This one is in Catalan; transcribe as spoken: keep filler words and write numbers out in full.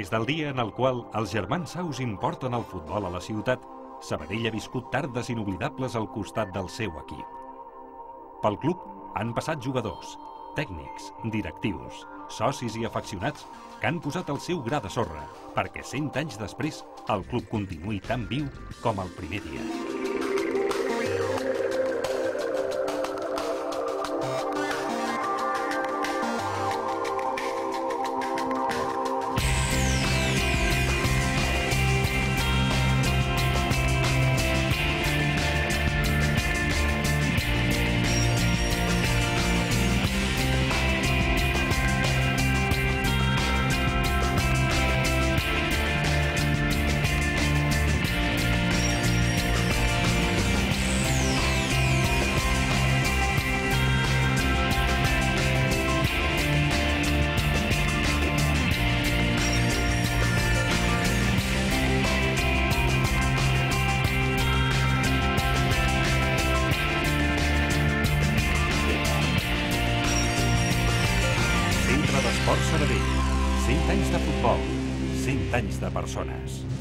Des del dia en el qual els germans Saus importen el futbol a la ciutat, Sabadell ha viscut tardes inoblidables al costat del seu equip. Pel club han passat jugadors, tècnics, directius, socis i afeccionats que han posat el seu gra de sorra perquè cent anys després el club continuï tan viu com el primer dia. Centre d'Esports Sabadell. cent anys de futbol, cent anys de persones.